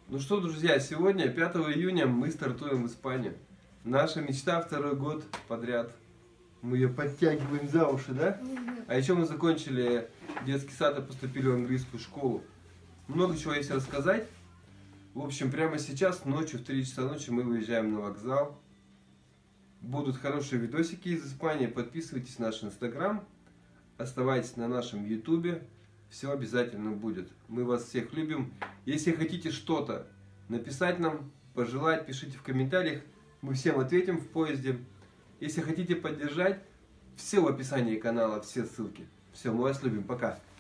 Ну что, друзья, сегодня, 5 июня, мы стартуем в Испанию. Наша мечта второй год подряд. Мы ее подтягиваем за уши, да? А еще мы закончили детский сад и поступили в английскую школу. Много чего есть рассказать. В общем, прямо сейчас, ночью, в 3 часа ночи, мы выезжаем на вокзал. Будут хорошие видосики из Испании. Подписывайтесь на наш инстаграм. Оставайтесь на нашем ютубе. Все обязательно будет. Мы вас всех любим. Если хотите что-то написать нам, пожелать, пишите в комментариях. Мы всем ответим в поезде. Если хотите поддержать, все в описании канала, все ссылки. Все, мы вас любим. Пока.